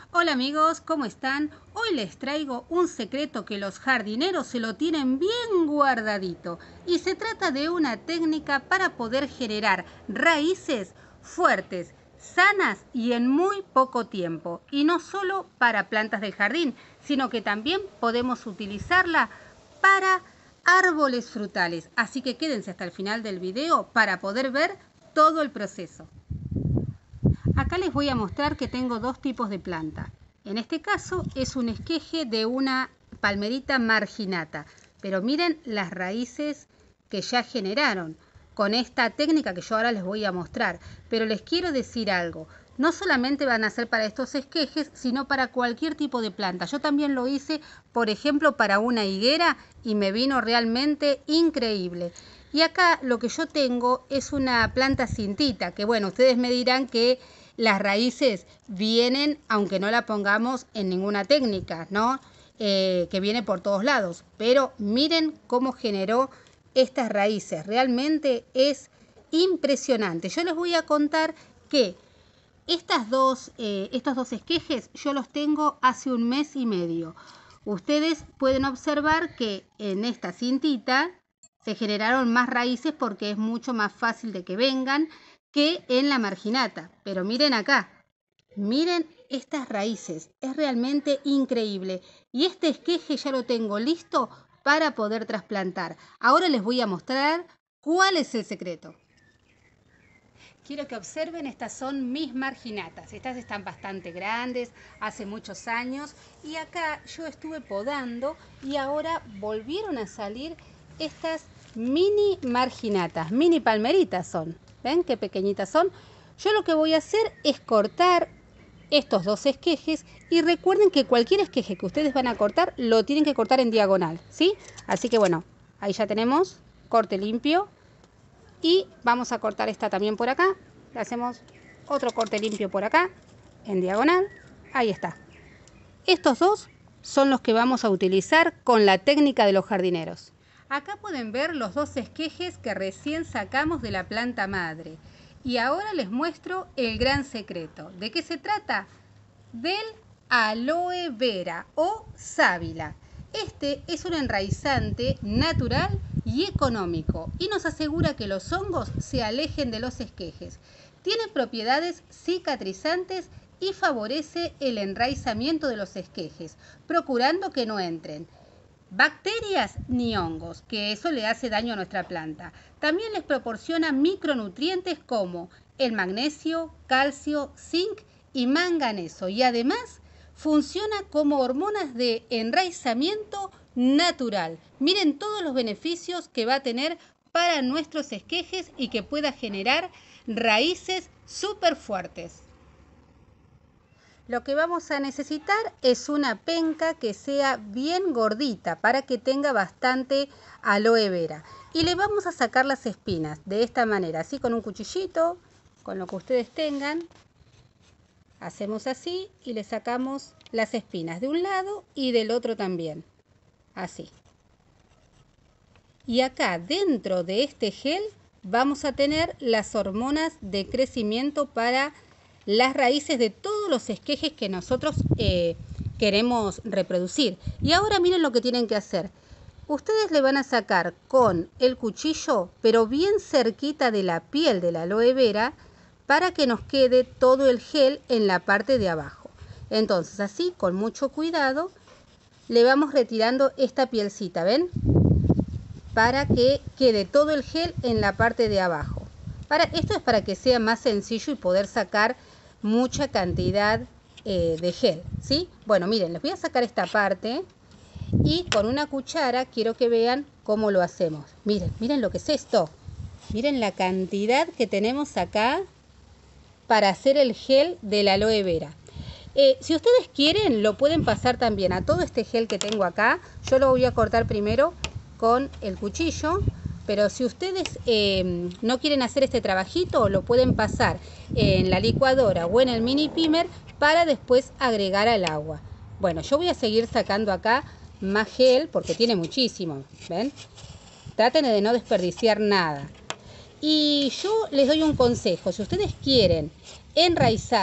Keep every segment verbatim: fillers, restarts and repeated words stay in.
Hola amigos, ¿cómo están? Hoy les traigo un secreto que los jardineros se lo tienen bien guardadito y se trata de una técnica para poder generar raíces fuertes, sanas y en muy poco tiempo. Y no solo para plantas del jardín, sino que también podemos utilizarla para árboles frutales. Así que quédense hasta el final del video para poder ver todo el proceso. Acá les voy a mostrar que tengo dos tipos de planta. En este caso es un esqueje de una palmerita marginata, pero miren las raíces que ya generaron con esta técnica que yo ahora les voy a mostrar. Pero les quiero decir algo, no solamente van a ser para estos esquejes, sino para cualquier tipo de planta. Yo también lo hice, por ejemplo, para una higuera y me vino realmente increíble. Y acá lo que yo tengo es una planta cintita, que bueno, ustedes me dirán que las raíces vienen, aunque no la pongamos en ninguna técnica, ¿no? Eh, que viene por todos lados. Pero miren cómo generó estas raíces. Realmente es impresionante. Yo les voy a contar que estas dos, eh, estos dos esquejes yo los tengo hace un mes y medio. Ustedes pueden observar que en esta cintita se generaron más raíces porque es mucho más fácil de que vengan que en la marginata. Pero miren acá, miren estas raíces, es realmente increíble. Y este esqueje ya lo tengo listo para poder trasplantar. Ahora les voy a mostrar cuál es el secreto. Quiero que observen, estas son mis marginatas. Estas están bastante grandes, hace muchos años. Y acá yo estuve podando y ahora volvieron a salir estas mini marginatas, mini palmeritas son. ¿Ven qué pequeñitas son? Yo lo que voy a hacer es cortar estos dos esquejes y recuerden que cualquier esqueje que ustedes van a cortar lo tienen que cortar en diagonal, ¿sí? Así que bueno, ahí ya tenemos corte limpio y vamos a cortar esta también por acá. Le hacemos otro corte limpio por acá en diagonal. Ahí está. Estos dos son los que vamos a utilizar con la técnica de los jardineros. Acá pueden ver los dos esquejes que recién sacamos de la planta madre. Y ahora les muestro el gran secreto. ¿De qué se trata? Del aloe vera o sábila. Este es un enraizante natural y económico y nos asegura que los hongos se alejen de los esquejes. Tiene propiedades cicatrizantes y favorece el enraizamiento de los esquejes, procurando que no entren bacterias ni hongos, que eso le hace daño a nuestra planta. También les proporciona micronutrientes como el magnesio, calcio, zinc y manganeso y además funciona como hormonas de enraizamiento natural. Miren todos los beneficios que va a tener para nuestros esquejes y que pueda generar raíces súper fuertes. Lo que vamos a necesitar es una penca que sea bien gordita para que tenga bastante aloe vera. Y le vamos a sacar las espinas de esta manera, así con un cuchillito, con lo que ustedes tengan. Hacemos así y le sacamos las espinas de un lado y del otro también. Así. Y acá dentro de este gel vamos a tener las hormonas de crecimiento para las raíces de todos los esquejes que nosotros eh, queremos reproducir. Y ahora miren lo que tienen que hacer. Ustedes le van a sacar con el cuchillo, pero bien cerquita de la piel de la aloe vera, para que nos quede todo el gel en la parte de abajo. Entonces así, con mucho cuidado, le vamos retirando esta pielcita, ¿ven? Para que quede todo el gel en la parte de abajo. Para, esto es para que sea más sencillo y poder sacar mucha cantidad eh, de gel, ¿sí? Bueno, miren, les voy a sacar esta parte y con una cuchara quiero que vean cómo lo hacemos. Miren, miren lo que es esto. Miren la cantidad que tenemos acá para hacer el gel de la aloe vera. Eh, si ustedes quieren, lo pueden pasar también a todo este gel que tengo acá. Yo lo voy a cortar primero con el cuchillo. Pero si ustedes eh, no quieren hacer este trabajito, lo pueden pasar en la licuadora o en el mini pimer para después agregar al agua. Bueno, yo voy a seguir sacando acá más gel porque tiene muchísimo, ¿ven? Traten de no desperdiciar nada. Y yo les doy un consejo, si ustedes quieren enraizar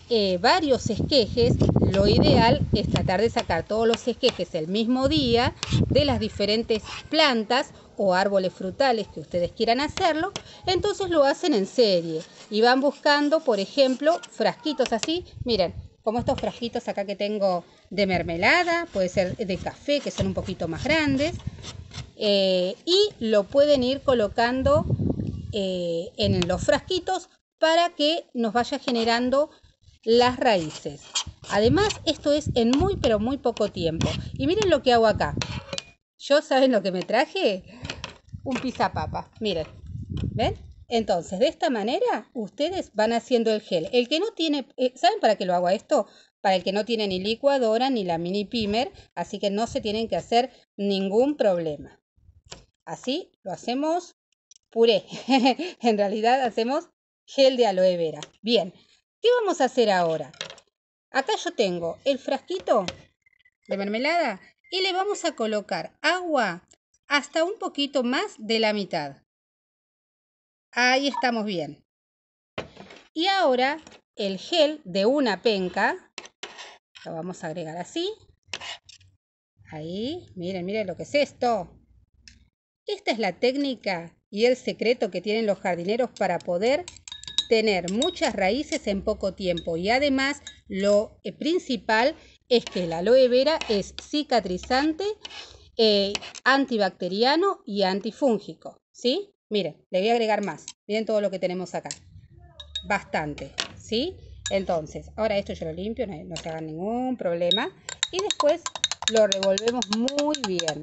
eh, varios esquejes, lo ideal es tratar de sacar todos los esquejes el mismo día de las diferentes plantas o árboles frutales que ustedes quieran hacerlo. Entonces lo hacen en serie y van buscando, por ejemplo, frasquitos así. Miren, como estos frasquitos acá que tengo de mermelada, puede ser de café, que son un poquito más grandes. Eh, y lo pueden ir colocando eh, en los frasquitos para que nos vaya generando las raíces. Además, esto es en muy pero muy poco tiempo. Y miren lo que hago acá. Yo, ¿saben lo que me traje? Un pisapapa. Miren, ¿ven? Entonces, de esta manera, ustedes van haciendo el gel. El que no tiene, eh, ¿saben para qué lo hago esto? Para el que no tiene ni licuadora ni la mini pimer, así que no se tienen que hacer ningún problema. Así lo hacemos puré. En realidad hacemos gel de aloe vera. Bien, ¿qué vamos a hacer ahora? Acá yo tengo el frasquito de mermelada y le vamos a colocar agua hasta un poquito más de la mitad. Ahí estamos bien. Y ahora el gel de una penca lo vamos a agregar así. Ahí, miren, miren lo que es esto. Esta es la técnica y el secreto que tienen los jardineros para poder tener muchas raíces en poco tiempo. Y además lo principal es que el aloe vera es cicatrizante, eh, antibacteriano y antifúngico, ¿sí? Miren, le voy a agregar más. Miren todo lo que tenemos acá. Bastante, ¿sí? Entonces, ahora esto yo lo limpio, no, no se hagan ningún problema. Y después lo revolvemos muy bien.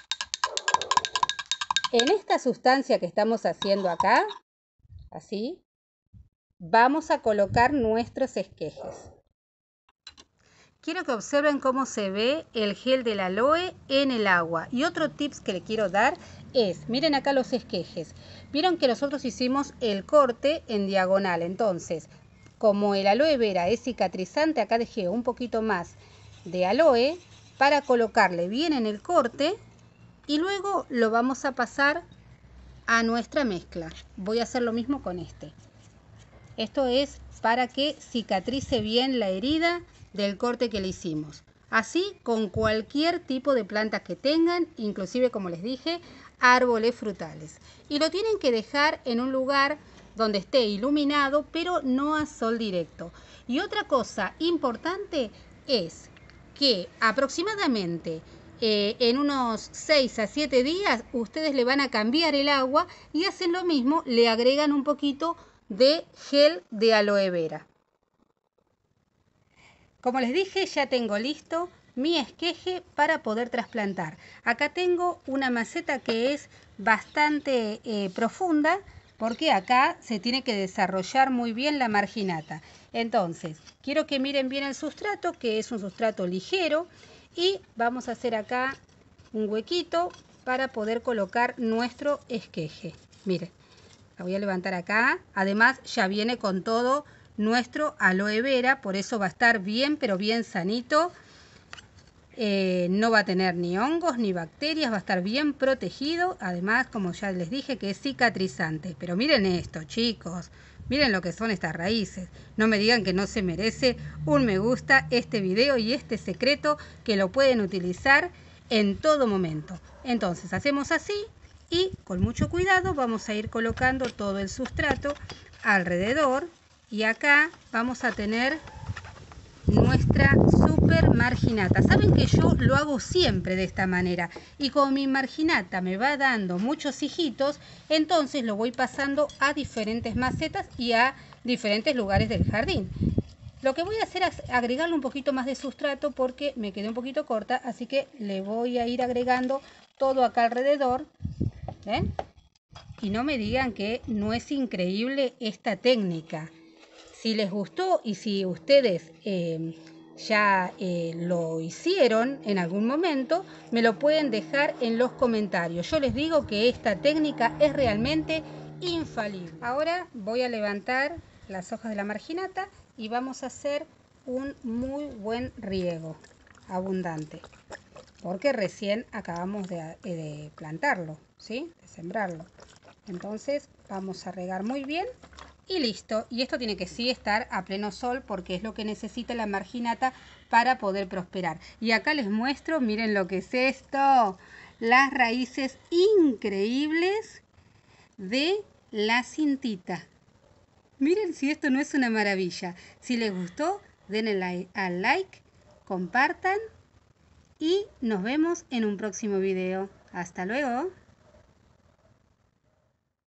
En esta sustancia que estamos haciendo acá, así, vamos a colocar nuestros esquejes. Quiero que observen cómo se ve el gel del aloe en el agua. Y otro tips que le quiero dar es, miren acá los esquejes. Vieron que nosotros hicimos el corte en diagonal. Entonces, como el aloe vera es cicatrizante, acá dejé un poquito más de aloe para colocarle bien en el corte. Y luego lo vamos a pasar a nuestra mezcla. Voy a hacer lo mismo con este. Esto es para que cicatrice bien la herida del corte que le hicimos. Así con cualquier tipo de plantas que tengan, inclusive como les dije, árboles frutales. Y lo tienen que dejar en un lugar donde esté iluminado, pero no a sol directo. Y otra cosa importante es que aproximadamente eh, en unos seis a siete días ustedes le van a cambiar el agua y hacen lo mismo, le agregan un poquito de gel de aloe vera. Como les dije, ya tengo listo mi esqueje para poder trasplantar. Acá tengo una maceta que es bastante eh, profunda porque acá se tiene que desarrollar muy bien la marginata. Entonces, quiero que miren bien el sustrato, que es un sustrato ligero, y vamos a hacer acá un huequito para poder colocar nuestro esqueje. Miren. La voy a levantar acá. Además ya viene con todo nuestro aloe vera, por eso va a estar bien, pero bien sanito. Eh, no va a tener ni hongos ni bacterias, va a estar bien protegido. Además, como ya les dije, que es cicatrizante. Pero miren esto, chicos. Miren lo que son estas raíces. No me digan que no se merece un me gusta este video y este secreto que lo pueden utilizar en todo momento. Entonces hacemos así. Y con mucho cuidado vamos a ir colocando todo el sustrato alrededor. Y acá vamos a tener nuestra super marginata. Saben que yo lo hago siempre de esta manera. Y como mi marginata me va dando muchos hijitos, entonces lo voy pasando a diferentes macetas y a diferentes lugares del jardín. Lo que voy a hacer es agregarle un poquito más de sustrato porque me quedé un poquito corta. Así que le voy a ir agregando todo acá alrededor. ¿Ven? Y no me digan que no es increíble esta técnica. Si les gustó y si ustedes eh, ya eh, lo hicieron en algún momento, me lo pueden dejar en los comentarios. Yo les digo que esta técnica es realmente infalible. Ahora voy a levantar las hojas de la marginata y vamos a hacer un muy buen riego abundante. Porque recién acabamos de, de plantarlo, ¿sí? De sembrarlo. Entonces vamos a regar muy bien Y listo, y esto tiene que sí estar a pleno sol porque es lo que necesita la marginata para poder prosperar. Y acá les muestro, miren lo que es esto, las raíces increíbles de la cintita. Miren si esto no es una maravilla. Si les gustó, denle al like, compartan y nos vemos en un próximo video. Hasta luego.